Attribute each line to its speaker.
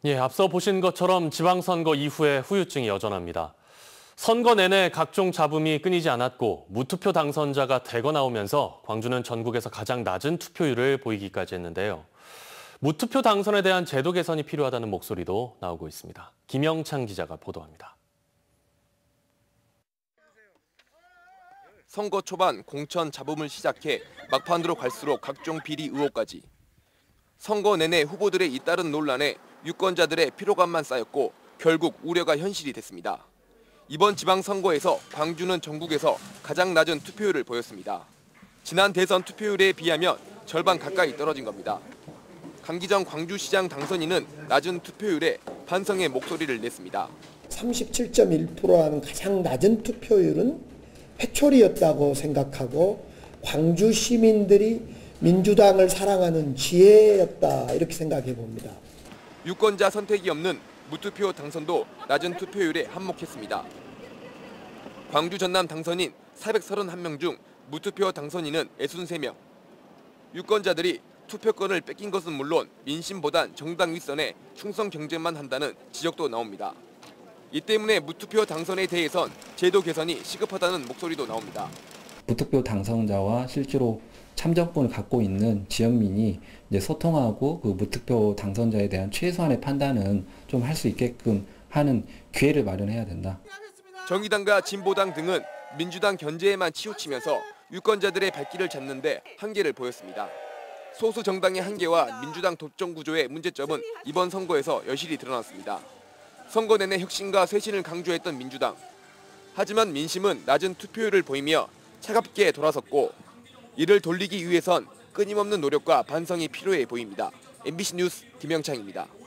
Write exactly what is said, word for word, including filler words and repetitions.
Speaker 1: 예, 앞서 보신 것처럼 지방선거 이후에 후유증이 여전합니다. 선거 내내 각종 잡음이 끊이지 않았고 무투표 당선자가 대거 나오면서 광주는 전국에서 가장 낮은 투표율을 보이기까지 했는데요. 무투표 당선에 대한 제도 개선이 필요하다는 목소리도 나오고 있습니다. 김영창 기자가 보도합니다.
Speaker 2: 선거 초반 공천 잡음을 시작해 막판으로 갈수록 각종 비리 의혹까지. 선거 내내 후보들의 잇따른 논란에 유권자들의 피로감만 쌓였고 결국 우려가 현실이 됐습니다. 이번 지방선거에서 광주는 전국에서 가장 낮은 투표율을 보였습니다. 지난 대선 투표율에 비하면 절반 가까이 떨어진 겁니다. 강기정 광주시장 당선인은 낮은 투표율에 반성의 목소리를 냈습니다.
Speaker 3: 삼십칠 점 일 퍼센트라는 가장 낮은 투표율은 회초리였다고 생각하고 광주 시민들이 민주당을 사랑하는 지혜였다 이렇게 생각해 봅니다.
Speaker 2: 유권자 선택이 없는 무투표 당선도 낮은 투표율에 한몫했습니다. 광주 전남 당선인 사백삼십일 명 중 무투표 당선인은 육십삼 명. 유권자들이 투표권을 뺏긴 것은 물론 민심보단 정당 윗선에 충성 경쟁만 한다는 지적도 나옵니다. 이 때문에 무투표 당선에 대해선 제도 개선이 시급하다는 목소리도 나옵니다.
Speaker 4: 무투표 당선자와 실제로 참정권을 갖고 있는 지역민이 이제 소통하고 그 무투표 당선자에 대한 최소한의 판단은 좀 할 수 있게끔 하는 기회를 마련해야 된다.
Speaker 2: 정의당과 진보당 등은 민주당 견제에만 치우치면서 유권자들의 발길을 잡는 데 한계를 보였습니다. 소수 정당의 한계와 민주당 독점 구조의 문제점은 이번 선거에서 여실히 드러났습니다. 선거 내내 혁신과 쇄신을 강조했던 민주당. 하지만 민심은 낮은 투표율을 보이며 차갑게 돌아섰고 이를 돌리기 위해선 끊임없는 노력과 반성이 필요해 보입니다. 엠비씨 뉴스 김영창입니다.